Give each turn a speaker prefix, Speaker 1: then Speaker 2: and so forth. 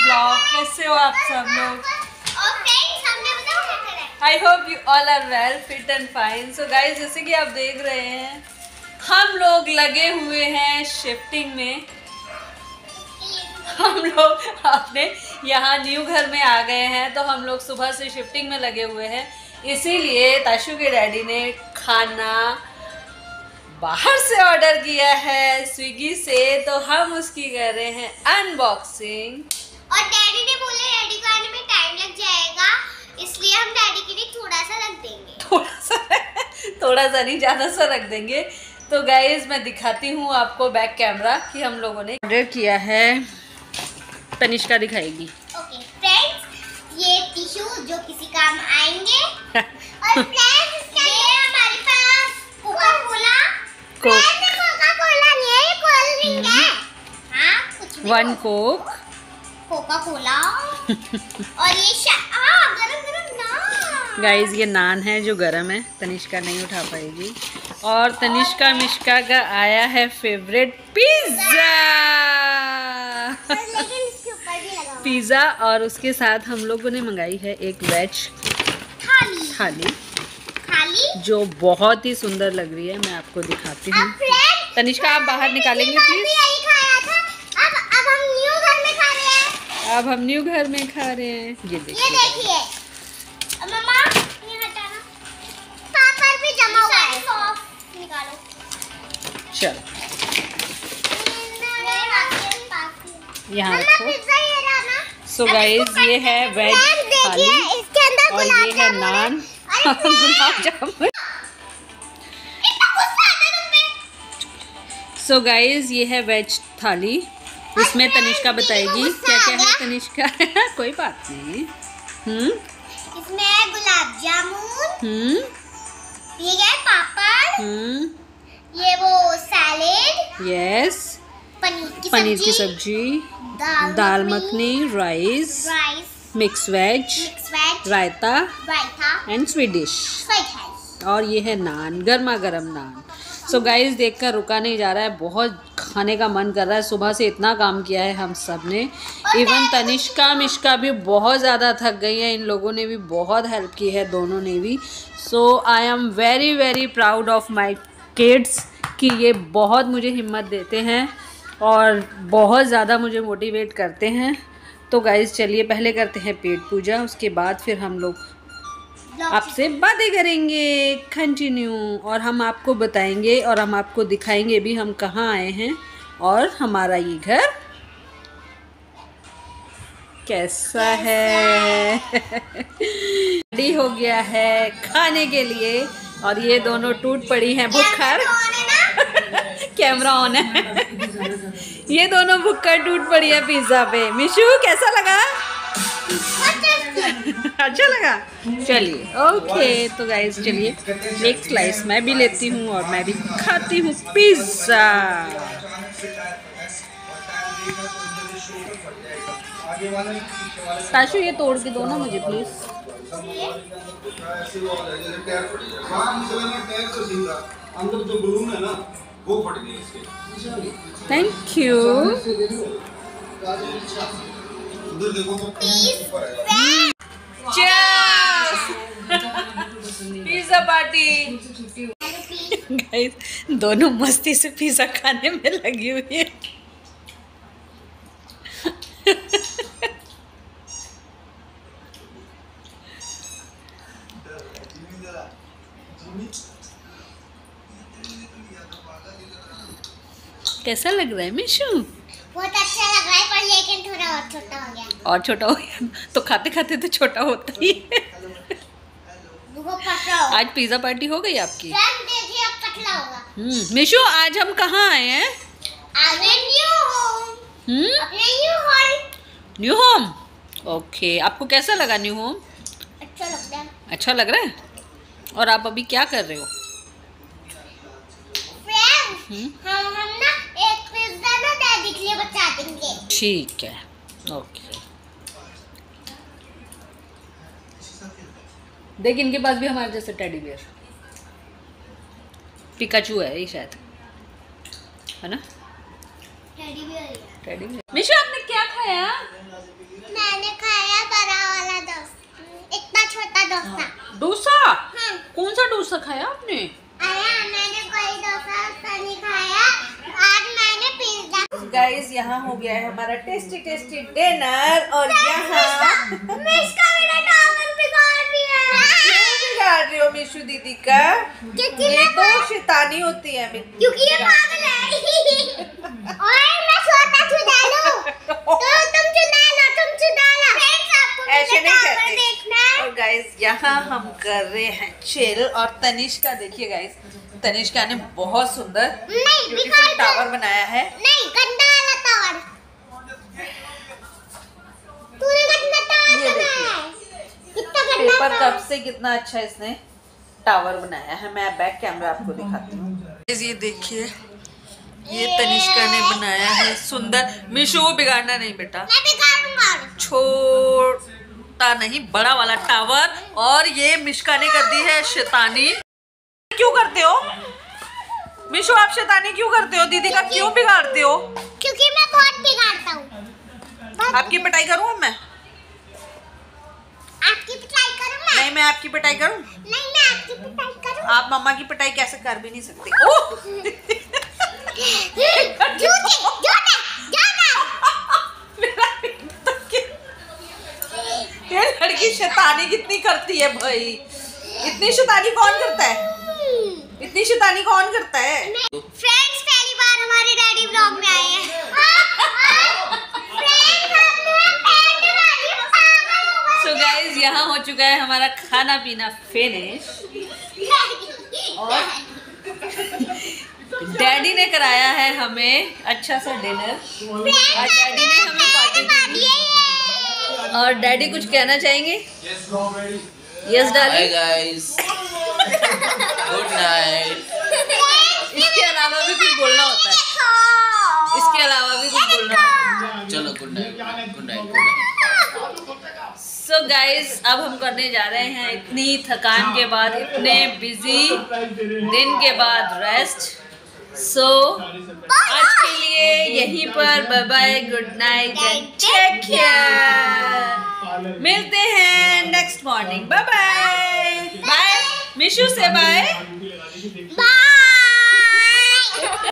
Speaker 1: Blog. कैसे हो आप सब लोग? I hope you all are well, fit and fine. So guys, जैसे कि आप देख रहे हैं हम लोग लगे हुए हैं शिफ्टिंग में। हम लोग अपने यहाँ न्यू घर में आ गए हैं, तो हम लोग सुबह से शिफ्टिंग में लगे हुए हैं। इसीलिए ताशु के डैडी ने खाना बाहर से ऑर्डर किया है स्विगी से, तो हम उसकी कर रहे हैं अनबॉक्सिंग।
Speaker 2: और डैडी ने बोले डैडी को आने में टाइम लग जाएगा, इसलिए हम डैडी के लिए थोड़ा सा रख देंगे।
Speaker 1: थोड़ा सा नहीं, ज़्यादा सा रख देंगे। तो गाइज मैं दिखाती हूँ आपको बैक कैमरा कि हम लोगों ने ऑर्डर किया है। तनिष्का दिखाएगी।
Speaker 2: ओके फ्रेंड्स, ये टिश्यू जो किसी काम आएंगे। और फ्रेंड्स, ये हमारे पास कोका कोला नहीं है, ये कोल्ड ड्रिंक है। हाँ, कुछ भी।
Speaker 1: 1 कोक,
Speaker 2: कोका कोला। और ये गरम नान।
Speaker 1: गाइज ये नान है जो गरम है, तनिष्का नहीं उठा पाएगी। और तनिष्का मिश्का का आया है फेवरेट पिज्जा।
Speaker 2: लेकिन इसके ऊपर भी लगा हुआ है
Speaker 1: पिज्जा, और उसके साथ हम लोगों ने मंगाई है एक वेज थाली जो बहुत ही सुंदर लग रही है। मैं आपको दिखाती हूँ। तनिष्का आप बाहर निकालेंगे प्लीज।
Speaker 2: अब हम न्यू घर में खा रहे हैं।
Speaker 1: अब हम न्यू घर में खा रहे हैं। ये
Speaker 2: देखिए मम्मा, ये हटाना। पापड़ भी जमा हुआ है। सॉस निकालो।
Speaker 1: चलो यहाँ रखो। सो गाइज ये है वेज थाली और ये है नान गुलाब जामुन। सो गाइज ये है वेज थाली। इसमें तनिष्का बताएगी क्या क्या है। तनिष्का कोई बात नहीं।
Speaker 2: इसमें है गुलाब जामुन, ये है पापड़, ये वो सैलेड,
Speaker 1: यस, पनीर की सब्जी, दाल मखनी, राइस, मिक्स वेज, रायता एंड स्वीट डिश। और ये है नान, गर्मा गर्म नान। सो गाइस देखकर रुका नहीं जा रहा है, बहुत खाने का मन कर रहा है। सुबह से इतना काम किया है हम सब ने। इवन तनिष्का मिश्का भी बहुत ज़्यादा थक गई है। इन लोगों ने भी बहुत हेल्प की है, दोनों ने भी। So I am very very proud of my kids कि ये बहुत मुझे हिम्मत देते हैं और बहुत ज़्यादा मुझे मोटिवेट करते हैं। तो गाइस चलिए पहले करते हैं पेट पूजा, उसके बाद फिर हम लोग आपसे बातें करेंगे कंटिन्यू। और हम आपको बताएंगे और हम आपको दिखाएंगे भी हम कहाँ आए हैं और हमारा ये घर कैसा है। रेडी हो गया है खाने के लिए और ये दोनों टूट पड़ी हैं भुक्खड़। कैमरा ऑन है। ये दोनों भुक्कड़ टूट पड़ी है पिज्जा पे। मिशु कैसा लगा? अच्छा लगा। चलिए ओके, तो गाइस चलिए एक स्लाइस मैं भी लेती हूँ और मैं भी खाती हूँ पिज्जा। ताशु ये तोड़ के दो ना मुझे प्लीज।
Speaker 3: अंदर जो बलून है ना वो फट गई इसके।
Speaker 1: Thank you.
Speaker 3: उधर देखो तो
Speaker 1: पिज्जा पार्टी। गाइस दोनों मस्ती से पिज्जा खाने में लगी हुई है। कैसा लग रहा है मिशु?
Speaker 2: बहुत अच्छा लग रहा है, पर लेकिन थोड़ा और छोटा हो गया।
Speaker 1: और छोटा हो गया तो खाते खाते तो छोटा होता ही है। आज पिज्जा पार्टी हो गई आपकी?
Speaker 2: देखिए अब पतला होगा।
Speaker 1: मिशु आज हम कहाँ आए हैं?
Speaker 2: New home.
Speaker 1: New home. Okay, आपको कैसा लगा न्यू होम?
Speaker 2: अच्छा लगता है।
Speaker 1: अच्छा लग रहा है। और आप अभी क्या कर रहे हो?
Speaker 2: हम ना एक पिज्जा ना डैडी के लिए बचा देंगे।
Speaker 1: ठीक है ओके। देख इनके पास भी हमारे जैसे टेडी बियर पिकाचू है ये शायद, है ना?
Speaker 2: Teddy bear.
Speaker 1: Teddy bear. Mishu आपने क्या खाया?
Speaker 2: डोसा।
Speaker 1: डोसा?
Speaker 2: हाँ।
Speaker 1: कौन सा डोसा खाया आपने?
Speaker 2: अरे मैंने कोई डोसा नहीं खाया, आज मैंने पिज्जा।
Speaker 1: गाइस यहाँ हो गया है हमारा टेस्टी टेस्टी डिनर और यहाँ
Speaker 2: मिशका मेरा टावल बिगाड़ दिया।
Speaker 1: क्यों बिगाड़ रही हो मिशु दीदी का? ये तो शैतानी होती है
Speaker 2: क्योंकि ये पागल है। और मैं छोटा चुदा लूं तो तुम चुदा लो, तुम चुदा लो।
Speaker 1: ऐसे नहीं करते।
Speaker 2: देखना।
Speaker 1: और गाइस यहाँ हम कर रहे हैं चिल और तनिष्का देखिए गाइस, तनिष्का ने बहुत सुंदर ब्यूटीफुल टावर बनाया है।
Speaker 2: नहीं, गंदा वाला टावर। तूने गंदा टावर
Speaker 1: ये
Speaker 2: बनाया है। कितना गंदा
Speaker 1: पेपर
Speaker 2: टावर।
Speaker 1: कप से कितना अच्छा इसने टावर बनाया है। मैं बैक कैमरा आपको दिखाती हूँ। ये देखिए, ये तनिष्का ने बनाया है सुंदर। मिशु वो बिगाड़ना नहीं बेटा,
Speaker 2: मैं बिगाड़ूंगा।
Speaker 1: छोटा नहीं बड़ा वाला टावर। और ये मिशका ने कर दी है शैतानी। क्यों करते हो मिशु, आप शैतानी क्यों करते हो? दीदी का क्यों बिगाड़ते हो?
Speaker 2: क्योंकि मैं बहुत बिगाड़ता हूँ।
Speaker 1: आपकी पिटाई करूँ मैं?
Speaker 2: आपकी पिटाई करूँ मैं?
Speaker 1: नहीं, मैं आपकी पिटाई करूँ?
Speaker 2: नहीं, मैं आपकी पिटाई करूँ?
Speaker 1: आप मम्मा की पिटाई कैसे कर भी नहीं सकती। ओह! ये लड़की शैतानी कितनी करती है भाई। इतनी शैतानी कौन करता है? इतनी शैतानी कौन करता है?
Speaker 2: फ्रेंड्स पहली बार हमारे डैडी व्लॉग में आए हैं।
Speaker 1: सो गाइस यहाँ हो चुका है हमारा खाना पीना फिनिश और डैडी ने कराया है हमें अच्छा सा डिनर और डैडी ने हमें पार्टी दी। और डैडी कुछ कहना चाहेंगे? Yes darling.
Speaker 4: Guys, good night.
Speaker 1: इसके अलावा भी कुछ बोलना होता है। इसके अलावा भी कुछ बोलना होता है।
Speaker 4: चलो good night, good night, good night.
Speaker 1: So guys अब हम करने जा रहे हैं इतनी थकान के बाद, इतने बिजी दिन के बाद रेस्ट। सो आज के लिए यहीं पर bye bye, good night and take care. मिलते हैं next morning. Bye bye. Bye Mishu से बाय।
Speaker 2: बाय।